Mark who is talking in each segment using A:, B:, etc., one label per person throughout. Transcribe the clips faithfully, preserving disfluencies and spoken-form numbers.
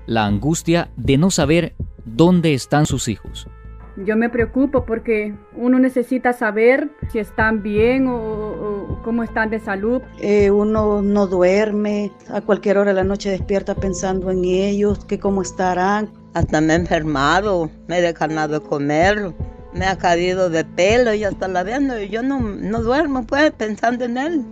A: la angustia de no saber dónde están sus hijos.
B: Yo me preocupo porque uno necesita saber si están bien o, o cómo están de salud.
C: Eh, uno no duerme, a cualquier hora de la noche despierta pensando en ellos, que cómo estarán.
D: Hasta me he enfermado, me he dejado de comer, me ha caído de pelo y hasta la vez no, yo no, no duermo pues pensando en él.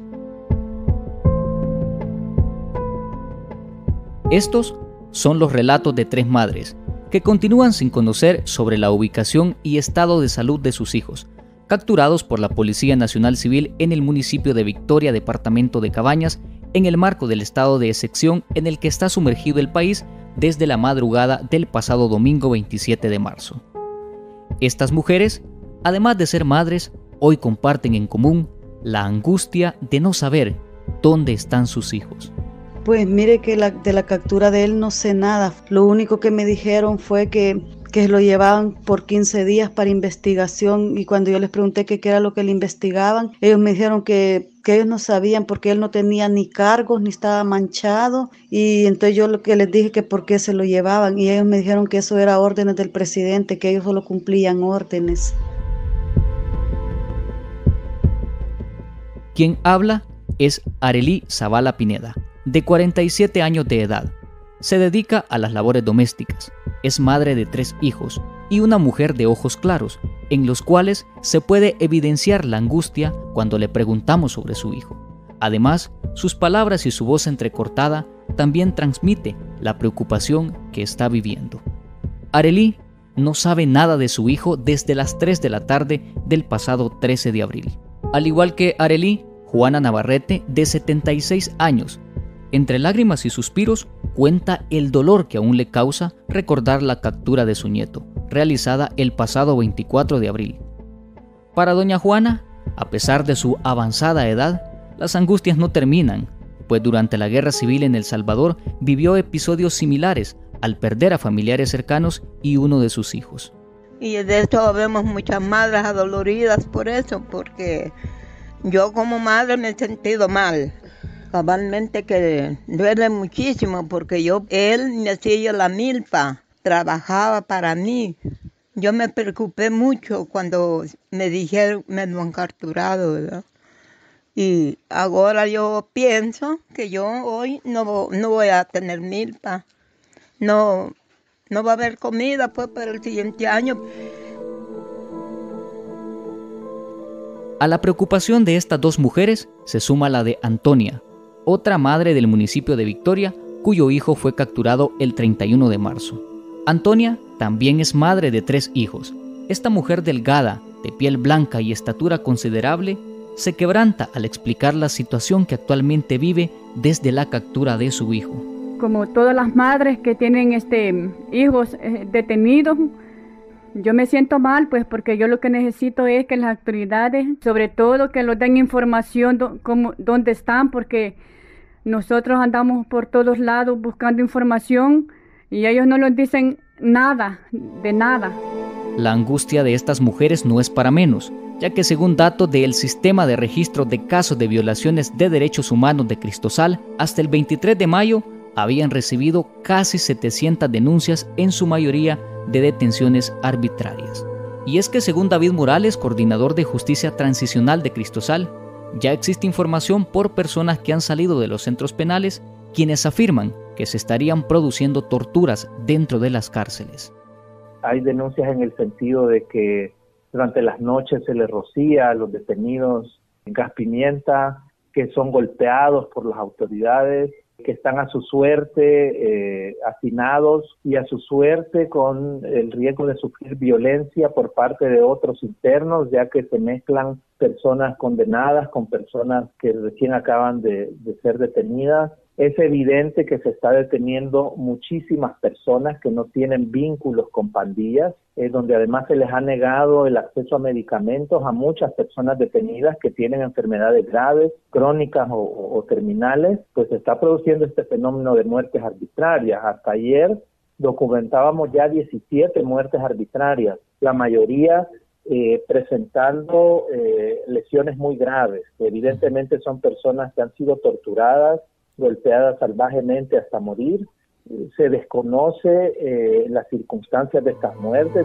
A: Estos son los relatos de tres madres que continúan sin conocer sobre la ubicación y estado de salud de sus hijos, capturados por la Policía Nacional Civil en el municipio de Victoria, departamento de Cabañas, en el marco del estado de excepción en el que está sumergido el país desde la madrugada del pasado domingo veintisiete de marzo. Estas mujeres, además de ser madres, hoy comparten en común la angustia de no saber dónde están sus hijos.
C: Pues mire que la, de la captura de él no sé nada. Lo único que me dijeron fue que, que lo llevaban por quince días para investigación, y cuando yo les pregunté qué era lo que le investigaban, ellos me dijeron que, que ellos no sabían porque él no tenía ni cargos ni estaba manchado, y entonces yo lo que les dije que por qué se lo llevaban, y ellos me dijeron que eso era órdenes del presidente, que ellos solo cumplían órdenes.
A: Quien habla es Arely Zavala Pineda, de cuarenta y siete años de edad. Se dedica a las labores domésticas, es madre de tres hijos y una mujer de ojos claros, en los cuales se puede evidenciar la angustia cuando le preguntamos sobre su hijo. Además, sus palabras y su voz entrecortada también transmite la preocupación que está viviendo. Arely no sabe nada de su hijo desde las tres de la tarde del pasado trece de abril. Al igual que Arely, Juana Navarrete, de setenta y seis años, entre lágrimas y suspiros, cuenta el dolor que aún le causa recordar la captura de su nieto, realizada el pasado veinticuatro de abril. Para doña Juana, a pesar de su avanzada edad, las angustias no terminan, pues durante la Guerra Civil en El Salvador vivió episodios similares al perder a familiares cercanos y uno de sus hijos.
D: Y de esto vemos muchas madres adoloridas por eso, porque yo como madre me he sentido mal. Cabalmente que duele muchísimo porque yo, él me hacía la milpa, trabajaba para mí. Yo me preocupé mucho cuando me dijeron me lo han capturado, ¿verdad? Y ahora yo pienso que yo hoy no, no voy a tener milpa, no, no va a haber comida pues para el siguiente año.
A: A la preocupación de estas dos mujeres se suma la de Antonia, otra madre del municipio de Victoria, cuyo hijo fue capturado el treinta y uno de marzo. Antonia también es madre de tres hijos. Esta mujer delgada, de piel blanca y estatura considerable, se quebranta al explicar la situación que actualmente vive desde la captura de su hijo.
B: Como todas las madres que tienen este, hijos eh, detenidos, yo me siento mal, pues, porque yo lo que necesito es que las autoridades, sobre todo, que nos den información do, como, dónde están, porque nosotros andamos por todos lados buscando información y ellos no nos dicen nada, de nada.
A: La angustia de estas mujeres no es para menos, ya que según datos del Sistema de Registro de Casos de Violaciones de Derechos Humanos de Cristosal, hasta el veintitrés de mayo habían recibido casi setecientas denuncias, en su mayoría de detenciones arbitrarias. Y es que según David Morales, coordinador de Justicia Transicional de Cristosal, ya existe información por personas que han salido de los centros penales, quienes afirman que se estarían produciendo torturas dentro de las cárceles.
E: Hay denuncias en el sentido de que durante las noches se les rocía a los detenidos gas pimienta, que son golpeados por las autoridades, que están a su suerte eh, hacinados y a su suerte con el riesgo de sufrir violencia por parte de otros internos, ya que se mezclan personas condenadas con personas que recién acaban de, de ser detenidas. Es evidente que se está deteniendo muchísimas personas que no tienen vínculos con pandillas, eh, donde además se les ha negado el acceso a medicamentos a muchas personas detenidas que tienen enfermedades graves, crónicas o, o, o terminales. Pues se está produciendo este fenómeno de muertes arbitrarias. Hasta ayer documentábamos ya diecisiete muertes arbitrarias, la mayoría eh, presentando eh, lesiones muy graves, que evidentemente son personas que han sido torturadas, golpeadas salvajemente hasta morir, Se desconoce eh, las circunstancias de estas muertes.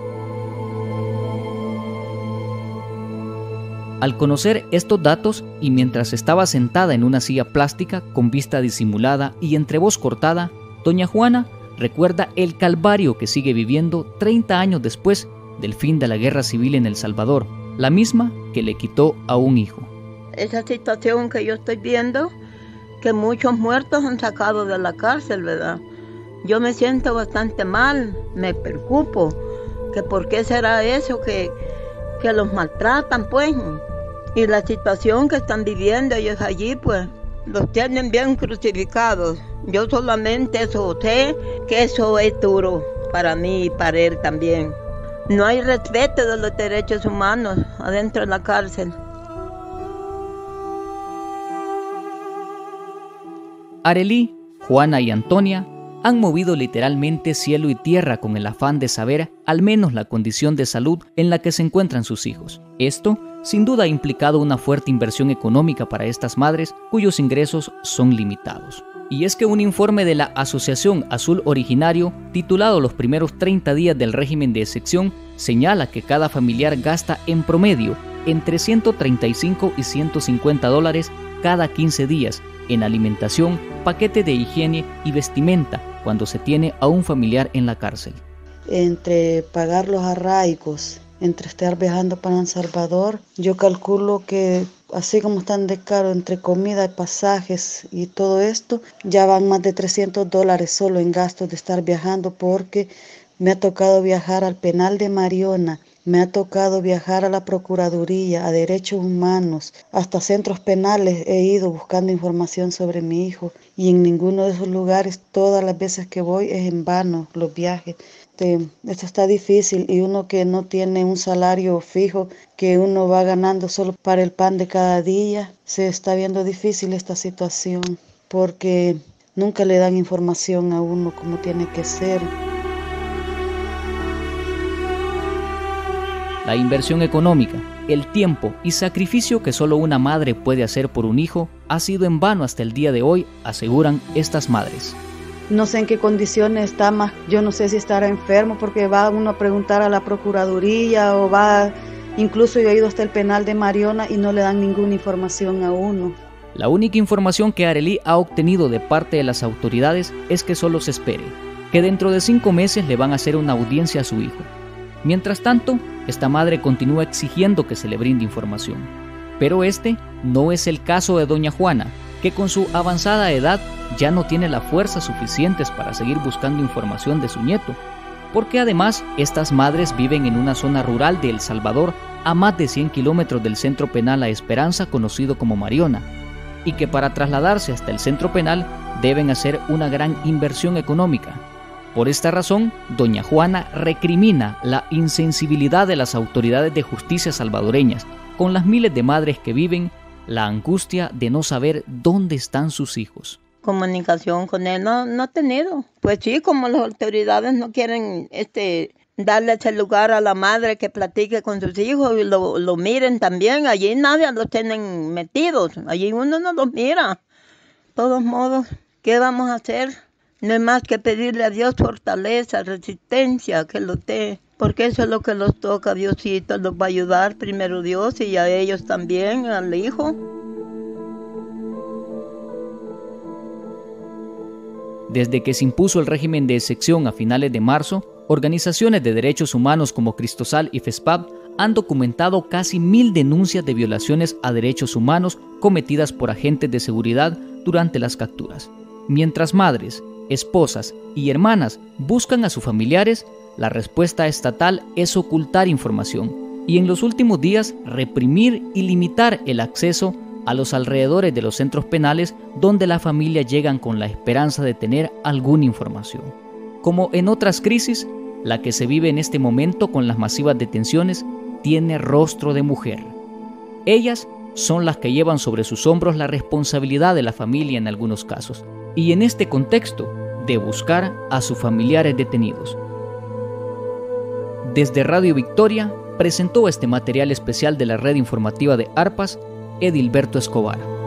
A: Al conocer estos datos y mientras estaba sentada en una silla plástica con vista disimulada y entre voz cortada, doña Juana recuerda el calvario que sigue viviendo treinta años después del fin de la guerra civil en El Salvador, la misma que le quitó a un hijo.
D: Esa situación que yo estoy viendo, que muchos muertos han sacado de la cárcel, ¿verdad? Yo me siento bastante mal, me preocupo, que por qué será eso, que, que los maltratan, pues. Y la situación que están viviendo ellos allí, pues, los tienen bien crucificados. Yo solamente eso sé que eso es duro para mí y para él también. No hay respeto de los derechos humanos adentro de la cárcel.
A: Arely, Juana y Antonia han movido literalmente cielo y tierra con el afán de saber al menos la condición de salud en la que se encuentran sus hijos. Esto, sin duda, ha implicado una fuerte inversión económica para estas madres cuyos ingresos son limitados. Y es que un informe de la Asociación Azul Originario, titulado Los primeros treinta días del régimen de excepción, señala que cada familiar gasta en promedio entre ciento treinta y cinco y ciento cincuenta dólares cada quince días en alimentación, paquete de higiene y vestimenta cuando se tiene a un familiar en la cárcel.
C: Entre pagar los arraigos, entre estar viajando para El Salvador, yo calculo que así como están de caro entre comida, pasajes y todo esto, ya van más de trescientos dólares solo en gastos de estar viajando, porque me ha tocado viajar al penal de Mariona, me ha tocado viajar a la Procuraduría, a Derechos Humanos, hasta centros penales he ido buscando información sobre mi hijo, y en ninguno de esos lugares, todas las veces que voy, es en vano los viajes. Esto está difícil, y uno que no tiene un salario fijo, que uno va ganando solo para el pan de cada día, se está viendo difícil esta situación, porque nunca le dan información a uno como tiene que ser.
A: La inversión económica, el tiempo y sacrificio que solo una madre puede hacer por un hijo ha sido en vano hasta el día de hoy, aseguran estas madres.
C: No sé en qué condiciones está más, yo no sé si estará enfermo, porque va uno a preguntar a la Procuraduría o va, incluso yo he ido hasta el penal de Mariona y no le dan ninguna información a uno.
A: La única información que Arely ha obtenido de parte de las autoridades es que solo se espere, que dentro de cinco meses le van a hacer una audiencia a su hijo. Mientras tanto, esta madre continúa exigiendo que se le brinde información. Pero este no es el caso de doña Juana, que con su avanzada edad ya no tiene las fuerzas suficientes para seguir buscando información de su nieto, porque además estas madres viven en una zona rural de El Salvador a más de cien kilómetros del centro penal La Esperanza, conocido como Mariona, y que para trasladarse hasta el centro penal deben hacer una gran inversión económica. Por esta razón, doña Juana recrimina la insensibilidad de las autoridades de justicia salvadoreñas con las miles de madres que viven la angustia de no saber dónde están sus hijos.
D: Comunicación con él no, no ha tenido. Pues sí, como las autoridades no quieren este, darle ese lugar a la madre que platique con sus hijos y lo, lo miren también. Allí nadie los tienen metidos, allí uno no los mira. De todos modos, ¿qué vamos a hacer? No hay más que pedirle a Dios fortaleza, resistencia, que lo dé, porque eso es lo que los toca, Diosito, los va a ayudar primero Dios y a ellos también, al hijo.
A: Desde que se impuso el régimen de excepción a finales de marzo, organizaciones de derechos humanos como Cristosal y FESPAB han documentado casi mil denuncias de violaciones a derechos humanos cometidas por agentes de seguridad durante las capturas. Mientras madres, esposas y hermanas buscan a sus familiares, la respuesta estatal es ocultar información y en los últimos días reprimir y limitar el acceso a los alrededores de los centros penales donde las familias llegan con la esperanza de tener alguna información. Como en otras crisis, la que se vive en este momento con las masivas detenciones tiene rostro de mujer. Ellas son las que llevan sobre sus hombros la responsabilidad de la familia en algunos casos, y en este contexto, de buscar a sus familiares detenidos. Desde Radio Victoria, presentó este material especial de la red informativa de ARPAS, Edilberto Escobar.